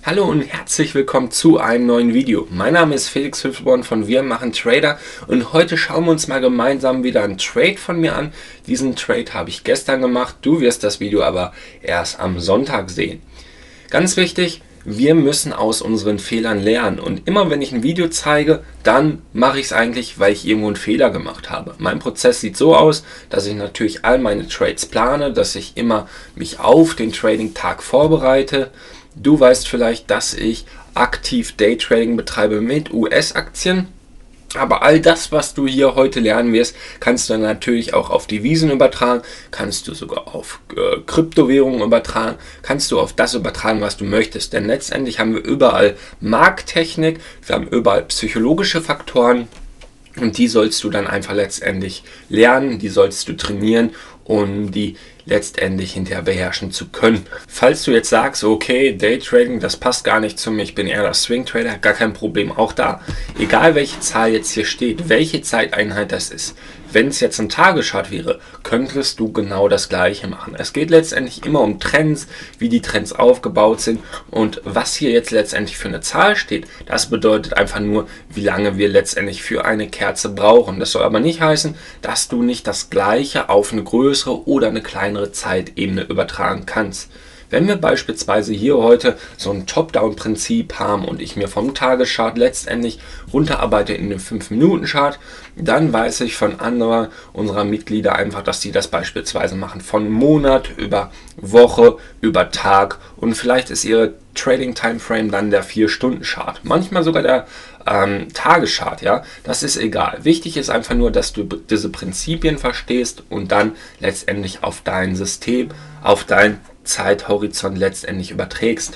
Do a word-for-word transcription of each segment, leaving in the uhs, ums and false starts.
Hallo und herzlich willkommen zu einem neuen Video. Mein Name ist Felix Hüfborn von Wir machen Trader und heute schauen wir uns mal gemeinsam wieder einen Trade von mir an. Diesen Trade habe ich gestern gemacht, du wirst das Video aber erst am Sonntag sehen. Ganz wichtig, wir müssen aus unseren Fehlern lernen und immer wenn ich ein Video zeige, dann mache ich es eigentlich, weil ich irgendwo einen Fehler gemacht habe. Mein Prozess sieht so aus, dass ich natürlich all meine Trades plane, dass ich immer mich auf den Trading-Tag vorbereite. Du weißt vielleicht, dass ich aktiv Daytrading betreibe mit U S-Aktien. Aber all das, was du hier heute lernen wirst, kannst du natürlich auch auf Devisen übertragen, kannst du sogar auf äh, Kryptowährungen übertragen, kannst du auf das übertragen, was du möchtest. Denn letztendlich haben wir überall Markttechnik, wir haben überall psychologische Faktoren und die sollst du dann einfach letztendlich lernen, die sollst du trainieren, um die letztendlich hinterher beherrschen zu können. Falls du jetzt sagst, okay, Daytrading, das passt gar nicht zu mir, ich bin eher der Swing Trader, gar kein Problem, auch da. Egal welche Zahl jetzt hier steht, welche Zeiteinheit das ist, wenn es jetzt ein Tageschart wäre, könntest du genau das gleiche machen. Es geht letztendlich immer um Trends, wie die Trends aufgebaut sind und was hier jetzt letztendlich für eine Zahl steht, das bedeutet einfach nur, wie lange wir letztendlich für eine Kerze brauchen. Das soll aber nicht heißen, dass du nicht das gleiche auf eine größere oder eine kleinere Zeitebene übertragen kannst. Wenn wir beispielsweise hier heute so ein Top-Down-Prinzip haben und ich mir vom Tageschart letztendlich runterarbeite in den fünf Minuten Chart, dann weiß ich von anderen unserer Mitglieder einfach, dass die das beispielsweise machen von Monat über Woche, über Tag und vielleicht ist ihre Trading Timeframe dann der vier Stunden Chart, manchmal sogar der ähm, Tageschart, ja, das ist egal. Wichtig ist einfach nur, dass du diese Prinzipien verstehst und dann letztendlich auf dein System, auf dein Zeithorizont letztendlich überträgst.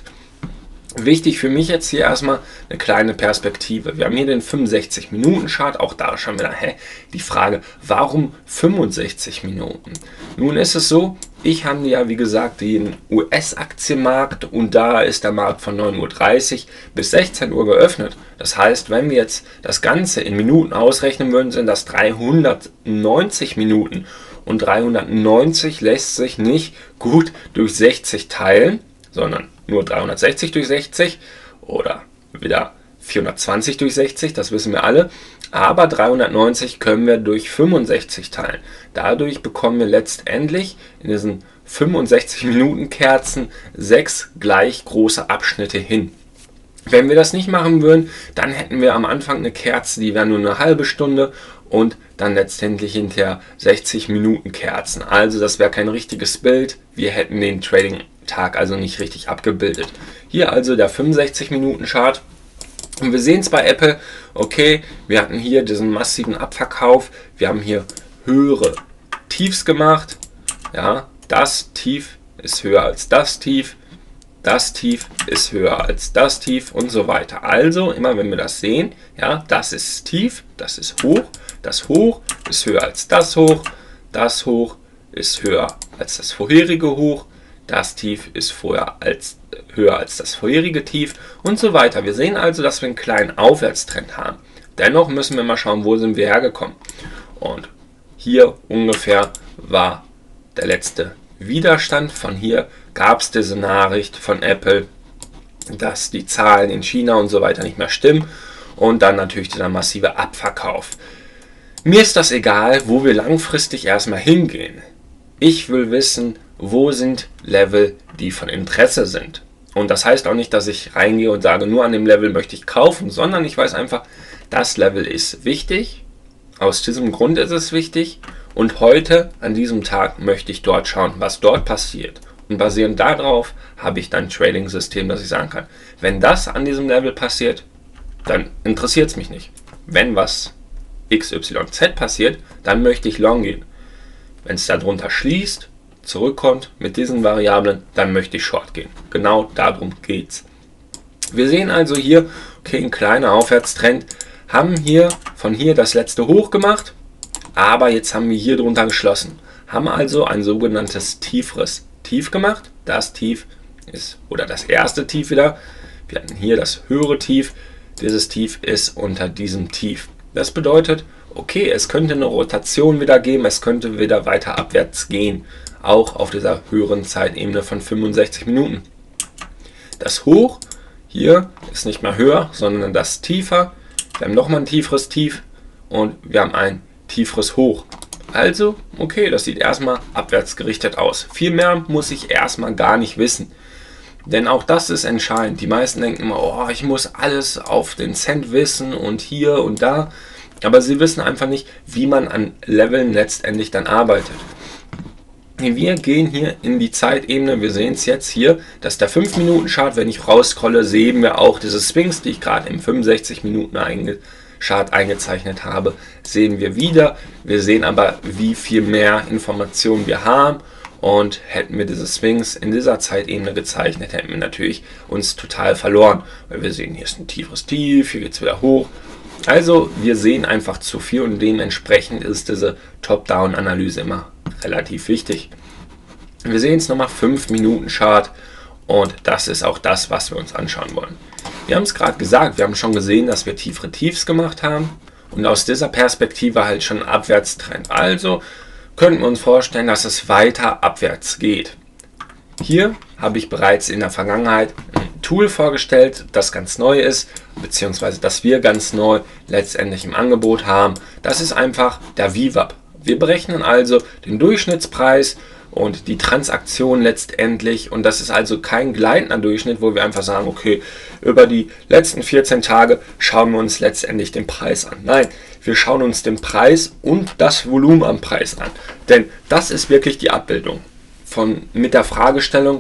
Wichtig für mich jetzt hier erstmal eine kleine Perspektive. Wir haben hier den fünfundsechzig Minuten Chart, auch da schon wieder hä, die Frage, warum fünfundsechzig Minuten? Nun ist es so, ich habe ja wie gesagt den U S-Aktienmarkt und da ist der Markt von neun Uhr dreißig bis sechzehn Uhr geöffnet. Das heißt, wenn wir jetzt das Ganze in Minuten ausrechnen würden, sind das dreihundertneunzig Minuten. Und dreihundertneunzig lässt sich nicht gut durch sechzig teilen, sondern nur dreihundertsechzig durch sechzig oder wieder vierhundertzwanzig durch sechzig, das wissen wir alle. Aber dreihundertneunzig können wir durch fünfundsechzig teilen. Dadurch bekommen wir letztendlich in diesen fünfundsechzig Minuten Kerzen sechs gleich große Abschnitte hin. Wenn wir das nicht machen würden, dann hätten wir am Anfang eine Kerze, die wäre nur eine halbe Stunde und dann letztendlich hinterher sechzig Minuten Kerzen. Also das wäre kein richtiges Bild. Wir hätten den Trading-Tag also nicht richtig abgebildet. Hier also der fünfundsechzig Minuten Chart. Und wir sehen es bei Apple, okay, wir hatten hier diesen massiven Abverkauf. Wir haben hier höhere Tiefs gemacht. Ja, das Tief ist höher als das Tief. Das Tief ist höher als das Tief und so weiter. Also immer wenn wir das sehen, ja, das ist tief, das ist hoch, das Hoch ist höher als das Hoch, das Hoch ist höher als das vorherige Hoch, das Tief ist vorher als, höher als das vorherige Tief und so weiter. Wir sehen also, dass wir einen kleinen Aufwärtstrend haben. Dennoch müssen wir mal schauen, wo sind wir hergekommen. Und hier ungefähr war der letzte Widerstand. Von hier gab es diese Nachricht von Apple, dass die Zahlen in China und so weiter nicht mehr stimmen und dann natürlich dieser massive Abverkauf. Mir ist das egal, wo wir langfristig erstmal hingehen. Ich will wissen, wo sind Level, die von Interesse sind. Und das heißt auch nicht, dass ich reingehe und sage, nur an dem Level möchte ich kaufen, sondern ich weiß einfach, das Level ist wichtig. Aus diesem Grund ist es wichtig. Und heute, an diesem Tag, möchte ich dort schauen, was dort passiert. Und basierend darauf habe ich dann ein Trading-System, dass ich sagen kann, wenn das an diesem Level passiert, dann interessiert es mich nicht. Wenn was X Y Z passiert, dann möchte ich long gehen. Wenn es darunter schließt, zurückkommt mit diesen Variablen, dann möchte ich short gehen. Genau darum geht's. Wir sehen also hier, okay, ein kleiner Aufwärtstrend, haben hier von hier das letzte Hoch gemacht, aber jetzt haben wir hier drunter geschlossen. Haben also ein sogenanntes tieferes Tief gemacht. Das Tief ist, oder das erste Tief wieder, wir hatten hier das höhere Tief, dieses Tief ist unter diesem Tief. Das bedeutet, okay, es könnte eine Rotation wieder geben, es könnte wieder weiter abwärts gehen, auch auf dieser höheren Zeitebene von fünfundsechzig Minuten. Das Hoch hier ist nicht mehr höher, sondern das tiefer. Wir haben nochmal ein tieferes Tief und wir haben ein tieferes Hoch. Also, okay, das sieht erstmal abwärts gerichtet aus. Viel mehr muss ich erstmal gar nicht wissen. Denn auch das ist entscheidend. Die meisten denken immer, oh, ich muss alles auf den Cent wissen und hier und da. Aber sie wissen einfach nicht, wie man an Leveln letztendlich dann arbeitet. Wir gehen hier in die Zeitebene. Wir sehen es jetzt hier, dass der fünf Minuten Chart, wenn ich rausscrolle, sehen wir auch diese Swings, die ich gerade im fünfundsechzig Minuten einge Chart eingezeichnet habe, sehen wir wieder. Wir sehen aber, wie viel mehr Informationen wir haben. Und hätten wir diese Swings in dieser Zeitebene gezeichnet, hätten wir natürlich uns total verloren. Weil wir sehen, hier ist ein tieferes Tief, hier geht es wieder hoch. Also wir sehen einfach zu viel und dementsprechend ist diese Top-Down-Analyse immer relativ wichtig. Wir sehen jetzt nochmal fünf Minuten Chart und das ist auch das, was wir uns anschauen wollen. Wir haben es gerade gesagt, wir haben schon gesehen, dass wir tiefere Tiefs gemacht haben und aus dieser Perspektive halt schon ein Abwärtstrend. Also könnten wir uns vorstellen, dass es weiter abwärts geht. Hier habe ich bereits in der Vergangenheit ein Tool vorgestellt, das ganz neu ist, beziehungsweise das wir ganz neu letztendlich im Angebot haben. Das ist einfach der V WAP. Wir berechnen also den Durchschnittspreis und die Transaktion letztendlich, und das ist also kein gleitender Durchschnitt, wo wir einfach sagen, okay, über die letzten vierzehn Tage schauen wir uns letztendlich den Preis an. Nein, wir schauen uns den Preis und das Volumen am Preis an. Denn das ist wirklich die Abbildung von, mit der Fragestellung,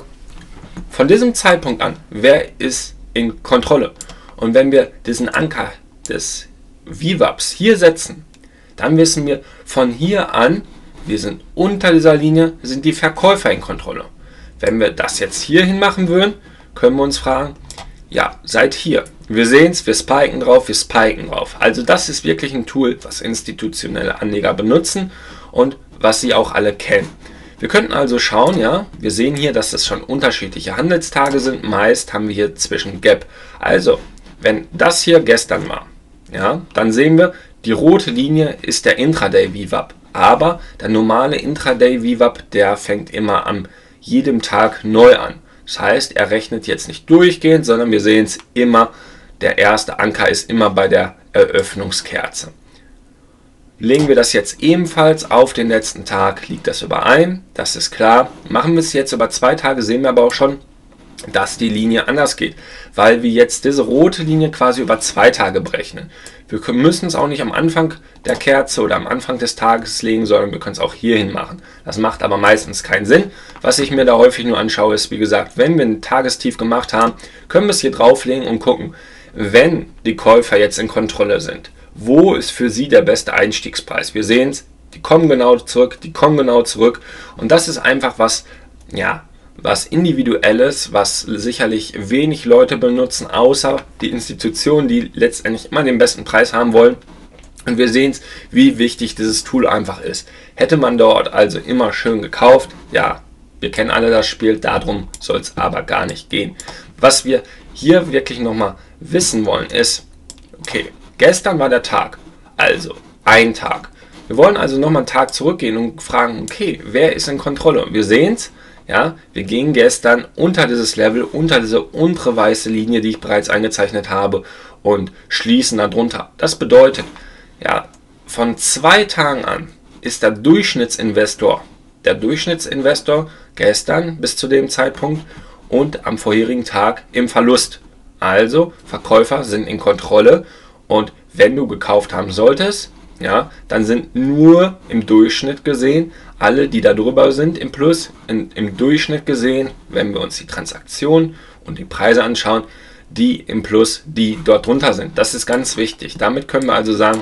von diesem Zeitpunkt an, wer ist in Kontrolle? Und wenn wir diesen Anker des V WAPs hier setzen, dann wissen wir, von hier an, wir sind unter dieser Linie, sind die Verkäufer in Kontrolle. Wenn wir das jetzt hier hin machen würden, können wir uns fragen, ja, seit hier. Wir sehen es, wir spiken drauf, wir spiken drauf. Also das ist wirklich ein Tool, was institutionelle Anleger benutzen und was sie auch alle kennen. Wir könnten also schauen, ja, wir sehen hier, dass es schon unterschiedliche Handelstage sind. Meist haben wir hier zwischen Gap. Also, wenn das hier gestern war, ja, dann sehen wir, die rote Linie ist der Intraday V WAP. Aber der normale Intraday V WAP, der fängt immer an jedem Tag neu an. Das heißt, er rechnet jetzt nicht durchgehend, sondern wir sehen es immer, der erste Anker ist immer bei der Eröffnungskerze. Legen wir das jetzt ebenfalls auf den letzten Tag, liegt das überein, das ist klar. Machen wir es jetzt über zwei Tage, sehen wir aber auch schon, dass die Linie anders geht, weil wir jetzt diese rote Linie quasi über zwei Tage berechnen. Wir müssen es auch nicht am Anfang der Kerze oder am Anfang des Tages legen, sondern wir können es auch hierhin machen. Das macht aber meistens keinen Sinn. Was ich mir da häufig nur anschaue, ist, wie gesagt, wenn wir ein Tagestief gemacht haben, können wir es hier drauflegen und gucken, wenn die Käufer jetzt in Kontrolle sind, wo ist für sie der beste Einstiegspreis? Wir sehen es, die kommen genau zurück, die kommen genau zurück und das ist einfach was, ja, was Individuelles, was sicherlich wenig Leute benutzen, außer die Institutionen, die letztendlich immer den besten Preis haben wollen. Und wir sehen es, wie wichtig dieses Tool einfach ist. Hätte man dort also immer schön gekauft, ja, wir kennen alle das Spiel, darum soll es aber gar nicht gehen. Was wir hier wirklich nochmal wissen wollen ist, okay, gestern war der Tag, also ein Tag. Wir wollen also nochmal einen Tag zurückgehen und fragen, okay, wer ist in Kontrolle? Wir sehen es. Ja, wir gehen gestern unter dieses Level, unter diese untere weiße Linie, die ich bereits eingezeichnet habe und schließen darunter. Das bedeutet, ja, von zwei Tagen an ist der Durchschnittsinvestor, der Durchschnittsinvestor gestern bis zu dem Zeitpunkt und am vorherigen Tag im Verlust. Also Verkäufer sind in Kontrolle und wenn du gekauft haben solltest, ja, dann sind nur im Durchschnitt gesehen alle, die da drüber sind, im Plus, in, im Durchschnitt gesehen, wenn wir uns die Transaktionen und die Preise anschauen, die im Plus, die dort drunter sind. Das ist ganz wichtig. Damit können wir also sagen,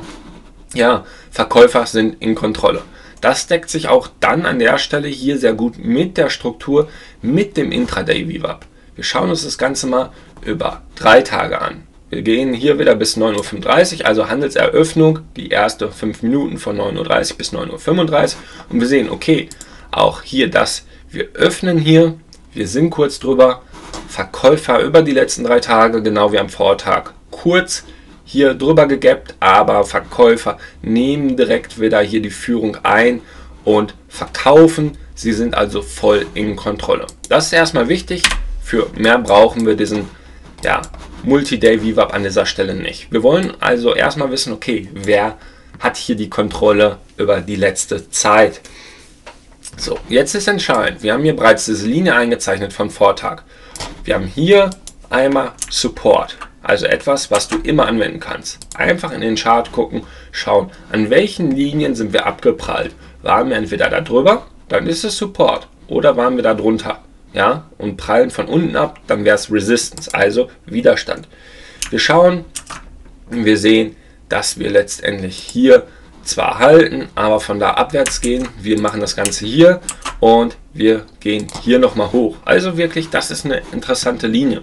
ja, Verkäufer sind in Kontrolle. Das deckt sich auch dann an der Stelle hier sehr gut mit der Struktur, mit dem Intraday V WAP. Wir schauen uns das Ganze mal über drei Tage an. Wir gehen hier wieder bis neun Uhr fünfunddreißig, also Handelseröffnung, die erste fünf Minuten von neun Uhr dreißig bis neun Uhr fünfunddreißig. Und wir sehen, okay, auch hier das, wir öffnen hier, wir sind kurz drüber, Verkäufer über die letzten drei Tage, genau wie am Vortag, kurz hier drüber gegappt, aber Verkäufer nehmen direkt wieder hier die Führung ein und verkaufen. Sie sind also voll in Kontrolle. Das ist erstmal wichtig, für mehr brauchen wir diesen ja, Multi-Day V WAP an dieser Stelle nicht. Wir wollen also erstmal wissen, okay, wer hat hier die Kontrolle über die letzte Zeit. So, jetzt ist entscheidend. Wir haben hier bereits diese Linie eingezeichnet vom Vortag. Wir haben hier einmal Support, also etwas, was du immer anwenden kannst. Einfach in den Chart gucken, schauen, an welchen Linien sind wir abgeprallt. Waren wir entweder da drüber, dann ist es Support, oder waren wir da drunter, ja, und prallen von unten ab, dann wäre es Resistance, also Widerstand. Wir schauen, wir sehen, dass wir letztendlich hier zwar halten, aber von da abwärts gehen. Wir machen das Ganze hier und wir gehen hier nochmal hoch. Also wirklich, das ist eine interessante Linie.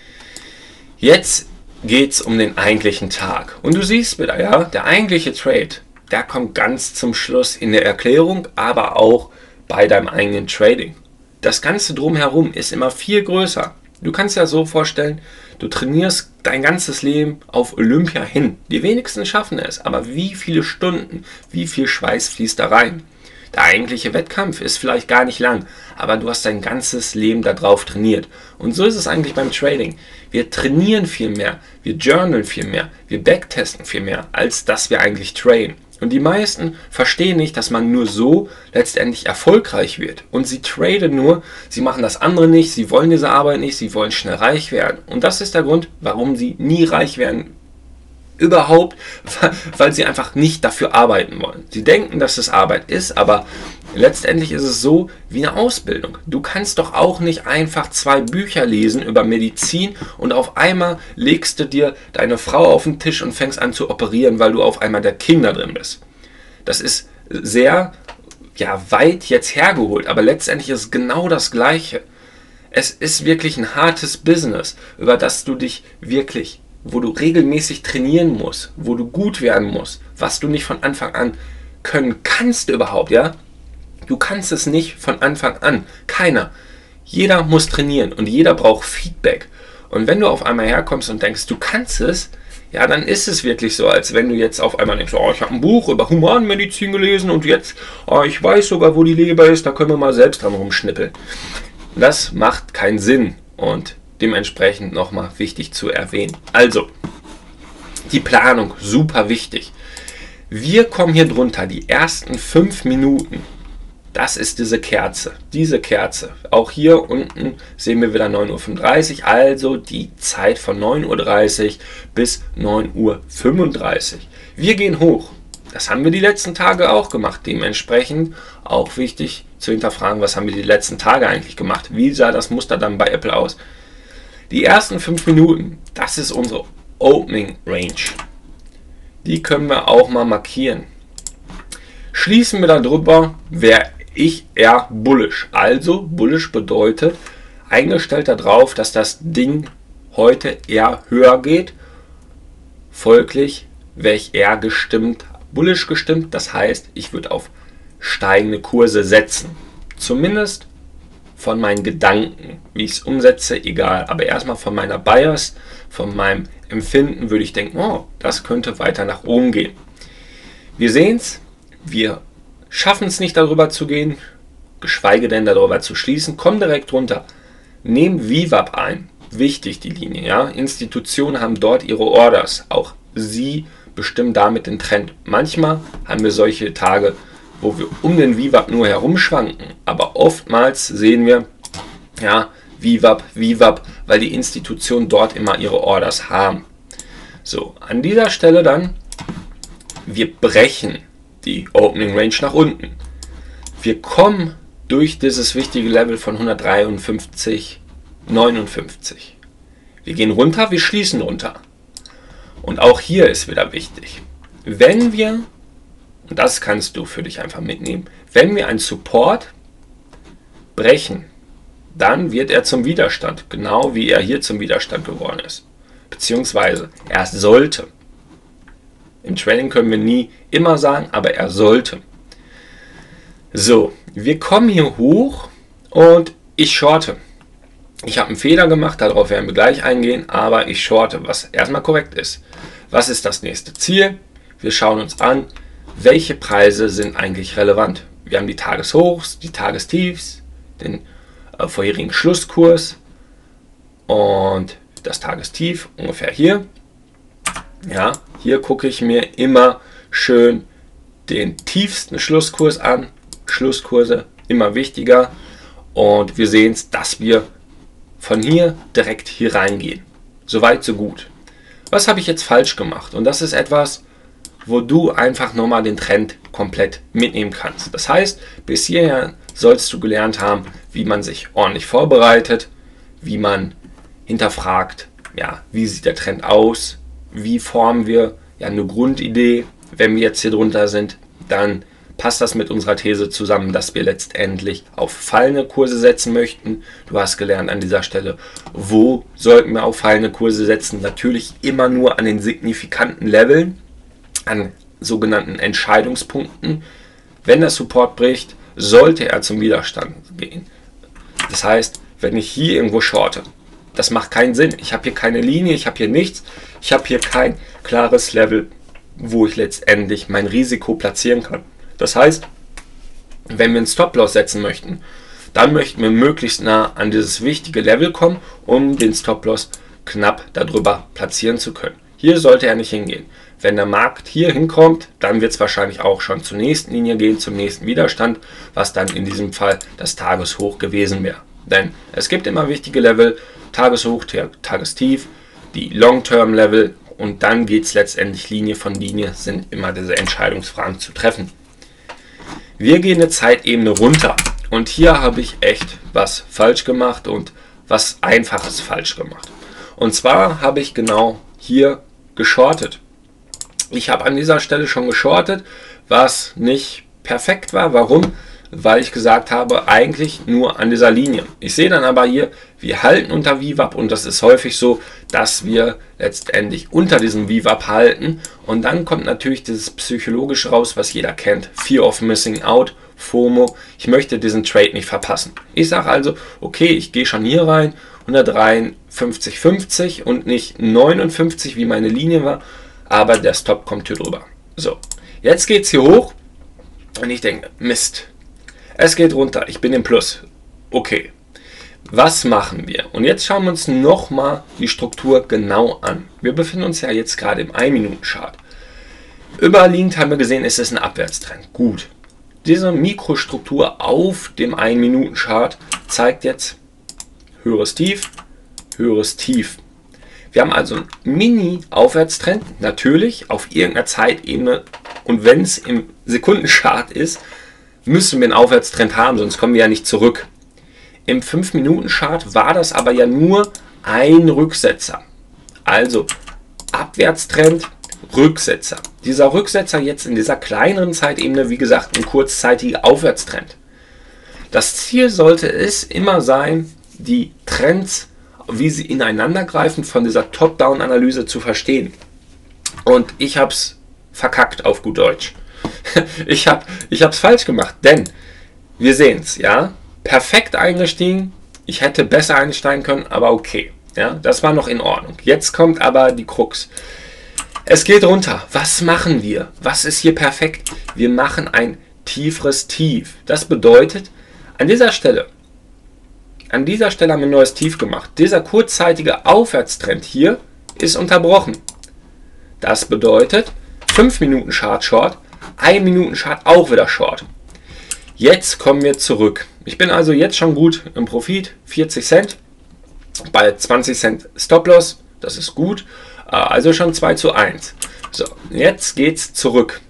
Jetzt geht es um den eigentlichen Tag. Und du siehst wieder, ja, der eigentliche Trade, der kommt ganz zum Schluss in der Erklärung, aber auch bei deinem eigenen Trading. Das Ganze drumherum ist immer viel größer. Du kannst dir das so vorstellen, du trainierst dein ganzes Leben auf Olympia hin. Die wenigsten schaffen es, aber wie viele Stunden, wie viel Schweiß fließt da rein? Der eigentliche Wettkampf ist vielleicht gar nicht lang, aber du hast dein ganzes Leben darauf trainiert. Und so ist es eigentlich beim Trading. Wir trainieren viel mehr, wir journalen viel mehr, wir backtesten viel mehr, als dass wir eigentlich traden. Und die meisten verstehen nicht, dass man nur so letztendlich erfolgreich wird. Und sie traden nur, sie machen das andere nicht, sie wollen diese Arbeit nicht, sie wollen schnell reich werden. Und das ist der Grund, warum sie nie reich werden. Überhaupt, weil sie einfach nicht dafür arbeiten wollen. Sie denken, dass es Arbeit ist, aber letztendlich ist es so wie eine Ausbildung. Du kannst doch auch nicht einfach zwei Bücher lesen über Medizin und auf einmal legst du dir deine Frau auf den Tisch und fängst an zu operieren, weil du auf einmal der King da drin bist. Das ist sehr, ja, weit jetzt hergeholt, aber letztendlich ist es genau das Gleiche. Es ist wirklich ein hartes Business, über das du dich wirklich, wo du regelmäßig trainieren musst, wo du gut werden musst, was du nicht von Anfang an können kannst überhaupt, ja? Du kannst es nicht von Anfang an. Keiner. Jeder muss trainieren und jeder braucht Feedback. Und wenn du auf einmal herkommst und denkst, du kannst es, ja, dann ist es wirklich so, als wenn du jetzt auf einmal denkst, oh, ich habe ein Buch über Humanmedizin gelesen und jetzt, oh, ich weiß sogar, wo die Leber ist, da können wir mal selbst dran rumschnippeln. Das macht keinen Sinn und dementsprechend nochmal wichtig zu erwähnen. Also, die Planung, super wichtig. Wir kommen hier drunter, die ersten fünf Minuten. Das ist diese Kerze, diese Kerze. Auch hier unten sehen wir wieder neun Uhr fünfunddreißig, also die Zeit von neun Uhr dreißig bis neun Uhr fünfunddreißig. Wir gehen hoch. Das haben wir die letzten Tage auch gemacht. Dementsprechend auch wichtig zu hinterfragen, was haben wir die letzten Tage eigentlich gemacht? Wie sah das Muster dann bei Apple aus? Die ersten fünf Minuten, das ist unsere Opening Range. Die können wir auch mal markieren. Schließen wir darüber, wäre ich eher bullish. Also bullish bedeutet eingestellt darauf, dass das Ding heute eher höher geht. Folglich wäre ich eher gestimmt, bullish gestimmt. Das heißt, ich würde auf steigende Kurse setzen. Zumindest von meinen Gedanken, wie ich es umsetze, egal. Aber erstmal von meiner Bias, von meinem Empfinden würde ich denken, oh, das könnte weiter nach oben gehen. Wir sehen es, wir schaffen es nicht darüber zu gehen, geschweige denn darüber zu schließen, kommen direkt runter. Nehmen V WAP ein, wichtig die Linie, ja. Institutionen haben dort ihre Orders, auch sie bestimmen damit den Trend. Manchmal haben wir solche Tage, wo wir um den V WAP nur herumschwanken, aber oftmals sehen wir, ja, V WAP, V WAP, weil die Institutionen dort immer ihre Orders haben. So, an dieser Stelle dann, wir brechen die Opening Range nach unten. Wir kommen durch dieses wichtige Level von hundertdreiundfünfzig, neunundfünfzig. Wir gehen runter, wir schließen runter. Und auch hier ist wieder wichtig, wenn wir, und das kannst du für dich einfach mitnehmen, wenn wir einen Support brechen, dann wird er zum Widerstand, genau wie er hier zum Widerstand geworden ist. Beziehungsweise er sollte. Im Trading können wir nie immer sagen, aber er sollte. So, wir kommen hier hoch und ich shorte. Ich habe einen Fehler gemacht, darauf werden wir gleich eingehen, aber ich shorte, was erstmal korrekt ist. Was ist das nächste Ziel? Wir schauen uns an, welche Preise sind eigentlich relevant. Wir haben die Tageshochs, die Tagestiefs, den äh, vorherigen Schlusskurs und das Tagestief ungefähr hier. Ja, hier gucke ich mir immer schön den tiefsten Schlusskurs an. Schlusskurse immer wichtiger. Und wir sehen es, dass wir von hier direkt hier reingehen. Soweit, so gut. Was habe ich jetzt falsch gemacht? Und das ist etwas, wo du einfach nochmal den Trend komplett mitnehmen kannst. Das heißt, bis hierher sollst du gelernt haben, wie man sich ordentlich vorbereitet, wie man hinterfragt, ja, wie sieht der Trend aus, wie formen wir ja eine Grundidee. Wenn wir jetzt hier drunter sind, dann passt das mit unserer These zusammen, dass wir letztendlich auf fallende Kurse setzen möchten. Du hast gelernt an dieser Stelle, wo sollten wir auf fallende Kurse setzen? Natürlich immer nur an den signifikanten Leveln, an sogenannten Entscheidungspunkten. Wenn der Support bricht, sollte er zum Widerstand gehen. Das heißt, wenn ich hier irgendwo shorte, das macht keinen Sinn. Ich habe hier keine Linie, ich habe hier nichts, ich habe hier kein klares Level, wo ich letztendlich mein Risiko platzieren kann. Das heißt, wenn wir einen Stop-Loss setzen möchten, dann möchten wir möglichst nah an dieses wichtige Level kommen, um den Stop-Loss knapp darüber platzieren zu können. Hier sollte er nicht hingehen. Wenn der Markt hier hinkommt, dann wird es wahrscheinlich auch schon zur nächsten Linie gehen, zum nächsten Widerstand, was dann in diesem Fall das Tageshoch gewesen wäre. Denn es gibt immer wichtige Level, Tageshoch, Tagestief, die Long-Term-Level und dann geht es letztendlich Linie von Linie, sind immer diese Entscheidungsfragen zu treffen. Wir gehen eine Zeitebene runter und hier habe ich echt was falsch gemacht und was Einfaches falsch gemacht. Und zwar habe ich genau hier geschortet. Ich habe an dieser Stelle schon geschortet, was nicht perfekt war. Warum? Weil ich gesagt habe, eigentlich nur an dieser Linie. Ich sehe dann aber hier, wir halten unter V WAP und das ist häufig so, dass wir letztendlich unter diesem V WAP halten und dann kommt natürlich dieses Psychologische raus, was jeder kennt. Fear of Missing Out, FOMO. Ich möchte diesen Trade nicht verpassen. Ich sage also, okay, ich gehe schon hier rein, hundertdreiundfünfzig fünfzig und nicht neunundfünfzig, wie meine Linie war, aber der Stop kommt hier drüber. So, jetzt geht es hier hoch und ich denke, Mist. Es geht runter, ich bin im Plus. Okay, was machen wir? Und jetzt schauen wir uns nochmal die Struktur genau an. Wir befinden uns ja jetzt gerade im ein Minuten Chart. Überliegend haben wir gesehen, es ist ein Abwärtstrend. Gut, diese Mikrostruktur auf dem ein Minuten Chart zeigt jetzt höheres Tief, höheres Tief. Wir haben also einen Mini-Aufwärtstrend, natürlich auf irgendeiner Zeitebene. Und wenn es im Sekundenchart ist, müssen wir einen Aufwärtstrend haben, sonst kommen wir ja nicht zurück. Im fünf Minuten Chart war das aber ja nur ein Rücksetzer. Also Abwärtstrend, Rücksetzer. Dieser Rücksetzer jetzt in dieser kleineren Zeitebene, wie gesagt, ein kurzzeitiger Aufwärtstrend. Das Ziel sollte es immer sein, die Trends, wie sie ineinander greifen, von dieser Top-Down-Analyse zu verstehen. Und ich habe es verkackt auf gut Deutsch. Ich habe ich es falsch gemacht, denn wir sehen es, ja, perfekt eingestiegen. Ich hätte besser einsteigen können, aber okay, ja, das war noch in Ordnung. Jetzt kommt aber die Krux. Es geht runter. Was machen wir? Was ist hier perfekt? Wir machen ein tieferes Tief. Das bedeutet, an dieser Stelle, an dieser Stelle haben wir ein neues Tief gemacht. Dieser kurzzeitige Aufwärtstrend hier ist unterbrochen. Das bedeutet, fünf Minuten Chart Short, ein Minuten Chart auch wieder Short. Jetzt kommen wir zurück. Ich bin also jetzt schon gut im Profit, vierzig Cent, bei zwanzig Cent Stop-Loss, das ist gut, also schon zwei zu eins. So, jetzt geht's zurück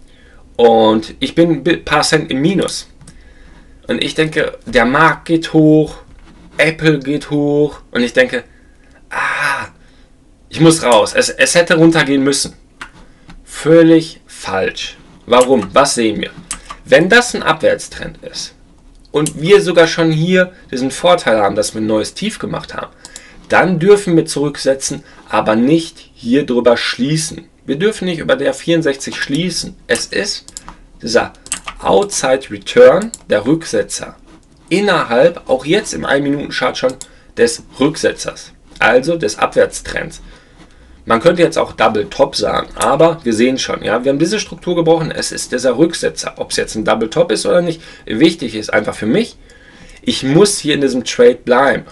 und ich bin ein paar Cent im Minus. Und ich denke, der Markt geht hoch, Apple geht hoch und ich denke, ah, ich muss raus, es, es hätte runtergehen müssen. Völlig falsch. Warum? Was sehen wir? Wenn das ein Abwärtstrend ist und wir sogar schon hier diesen Vorteil haben, dass wir ein neues Tief gemacht haben, dann dürfen wir zurücksetzen, aber nicht hier drüber schließen. Wir dürfen nicht über der vierundsechzig schließen. Es ist dieser Outside Return, der Rücksetzer, innerhalb, auch jetzt im ein Minuten Chart schon, des Rücksetzers, also des Abwärtstrends. Man könnte jetzt auch Double Top sagen, aber wir sehen schon, ja, wir haben diese Struktur gebrochen, es ist dieser Rücksetzer. Ob es jetzt ein Double Top ist oder nicht, wichtig ist einfach für mich, ich muss hier in diesem Trade bleiben.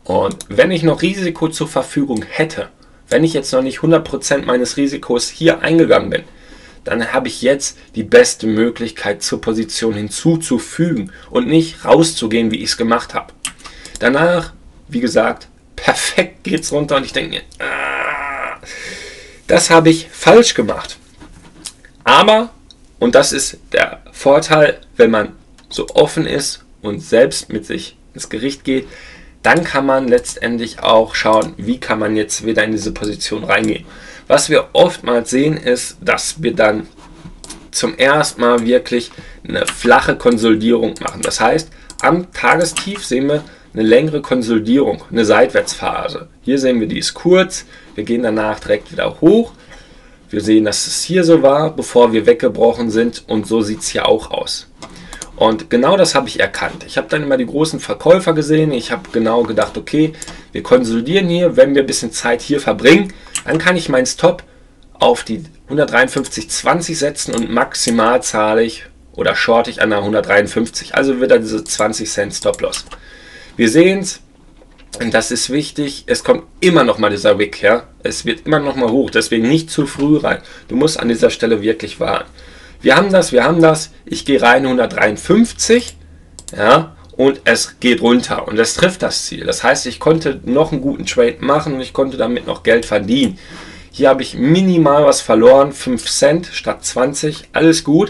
Und wenn ich noch Risiko zur Verfügung hätte, wenn ich jetzt noch nicht hundert Prozent meines Risikos hier eingegangen bin, dann habe ich jetzt die beste Möglichkeit zur Position hinzuzufügen und nicht rauszugehen, wie ich es gemacht habe. Danach, wie gesagt, perfekt geht's runter und ich denke mir, ah, das habe ich falsch gemacht. Aber, und das ist der Vorteil, wenn man so offen ist und selbst mit sich ins Gericht geht, dann kann man letztendlich auch schauen, wie kann man jetzt wieder in diese Position reingehen. Was wir oftmals sehen, ist, dass wir dann zum ersten Mal wirklich eine flache Konsolidierung machen. Das heißt, am Tagestief sehen wir eine längere Konsolidierung, eine Seitwärtsphase. Hier sehen wir, die ist kurz, wir gehen danach direkt wieder hoch. Wir sehen, dass es hier so war, bevor wir weggebrochen sind, und so sieht es hier auch aus. Und genau das habe ich erkannt. Ich habe dann immer die großen Verkäufer gesehen. Ich habe genau gedacht, okay, wir konsolidieren hier. Wenn wir ein bisschen Zeit hier verbringen, dann kann ich meinen Stop auf die hundertdreiundfünfzig zwanzig setzen und maximal zahle ich oder short ich an der hundertdreiundfünfzig. Also wieder diese zwanzig Cent Stop-Loss. Wir sehen es, und das ist wichtig, es kommt immer noch mal dieser Wick her. Es wird immer noch mal hoch, deswegen nicht zu früh rein. Du musst an dieser Stelle wirklich warten. Wir haben das, wir haben das. Ich gehe rein hundertdreiundfünfzig, ja, und es geht runter und es trifft das Ziel. Das heißt, ich konnte noch einen guten Trade machen und ich konnte damit noch Geld verdienen. Hier habe ich minimal was verloren, fünf Cent statt zwanzig, alles gut.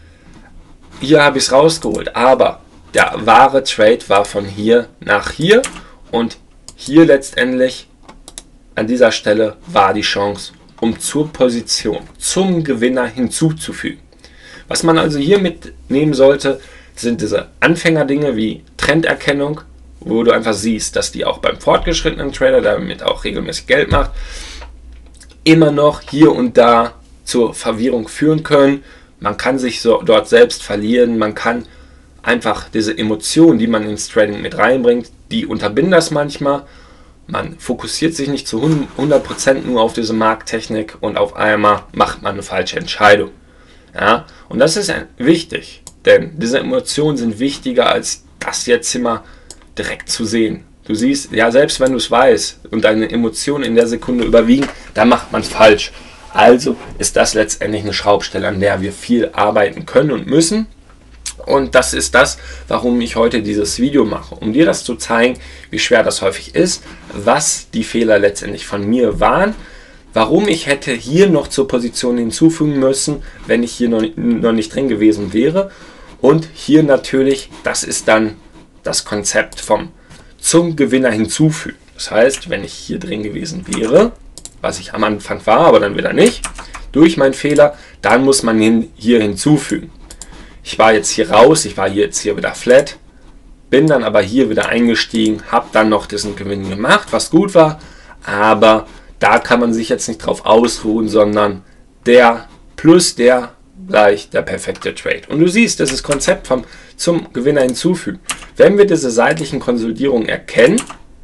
Hier habe ich es rausgeholt, aber der wahre Trade war von hier nach hier und hier letztendlich an dieser Stelle war die Chance, um zur Position, zum Gewinner hinzuzufügen. Was man also hier mitnehmen sollte, sind diese Anfängerdinge wie Trenderkennung, wo du einfach siehst, dass die auch beim fortgeschrittenen Trader, der damit auch regelmäßig Geld macht, immer noch hier und da zur Verwirrung führen können. Man kann sich so dort selbst verlieren, man kann einfach diese Emotionen, die man ins Trading mit reinbringt, die unterbinden das manchmal. Man fokussiert sich nicht zu hundert Prozent nur auf diese Markttechnik und auf einmal macht man eine falsche Entscheidung. Ja, und das ist wichtig, denn diese Emotionen sind wichtiger als das jetzt immer direkt zu sehen. Du siehst, ja, selbst wenn du es weißt und deine Emotionen in der Sekunde überwiegen, dann macht man es falsch. Also ist das letztendlich eine Schraubstelle, an der wir viel arbeiten können und müssen. Und das ist das, warum ich heute dieses Video mache, um dir das zu zeigen, wie schwer das häufig ist, was die Fehler letztendlich von mir waren, warum ich hätte hier noch zur Position hinzufügen müssen, wenn ich hier noch nicht, noch nicht drin gewesen wäre. Und hier natürlich, das ist dann das Konzept vom zum Gewinner hinzufügen. Das heißt, wenn ich hier drin gewesen wäre, was ich am Anfang war, aber dann wieder nicht, durch meinen Fehler, dann muss man ihn hier hinzufügen. Ich war jetzt hier raus, ich war jetzt hier wieder flat, bin dann aber hier wieder eingestiegen, habe dann noch diesen Gewinn gemacht, was gut war, aber da kann man sich jetzt nicht drauf ausruhen, sondern der plus der gleich der perfekte Trade. Und du siehst, das ist das Konzept vom zum Gewinner hinzufügen. Wenn wir diese seitlichen Konsolidierungen erkennen,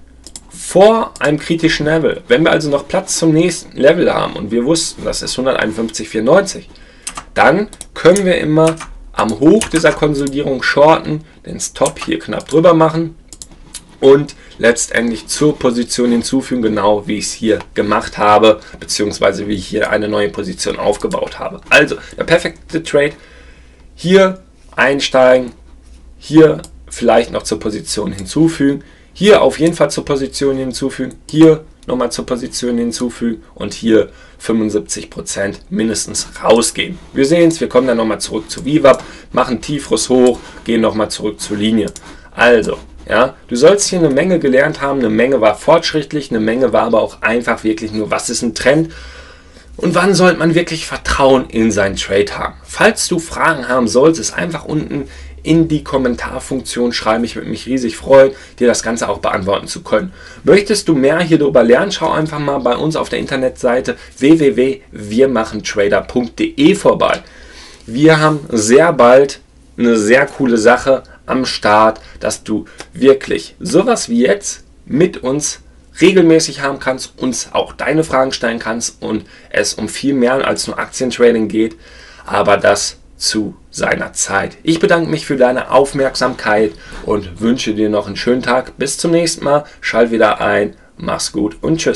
vor einem kritischen Level, wenn wir also noch Platz zum nächsten Level haben und wir wussten, das ist hunderteinundfünfzig Komma vierundneunzig, dann können wir immer am Hoch dieser Konsolidierung shorten, den Stop hier knapp drüber machen und letztendlich zur Position hinzufügen, genau wie ich es hier gemacht habe, beziehungsweise wie ich hier eine neue Position aufgebaut habe. Also der perfekte Trade, hier einsteigen, hier vielleicht noch zur Position hinzufügen, hier auf jeden Fall zur Position hinzufügen, hier nochmal zur Position hinzufügen und hier fünfundsiebzig Prozent mindestens rausgehen. Wir sehen es, wir kommen dann nochmal zurück zu V WAP, machen Tiefros hoch, gehen nochmal zurück zur Linie. Also, ja, du sollst hier eine Menge gelernt haben, eine Menge war fortschrittlich, eine Menge war aber auch einfach wirklich nur, was ist ein Trend und wann sollte man wirklich Vertrauen in seinen Trade haben. Falls du Fragen haben solltest, einfach unten in die Kommentarfunktion schreiben. Ich würde mich riesig freuen, dir das Ganze auch beantworten zu können. Möchtest du mehr hier darüber lernen, schau einfach mal bei uns auf der Internetseite w w w punkt wir machen trader punkt de vorbei. Wir haben sehr bald eine sehr coole Sache am Start, dass du wirklich sowas wie jetzt mit uns regelmäßig haben kannst, uns auch deine Fragen stellen kannst und es um viel mehr als nur Aktientrading geht, aber das zu seiner Zeit. Ich bedanke mich für deine Aufmerksamkeit und wünsche dir noch einen schönen Tag. Bis zum nächsten Mal. Schalt wieder ein. Mach's gut und tschüss.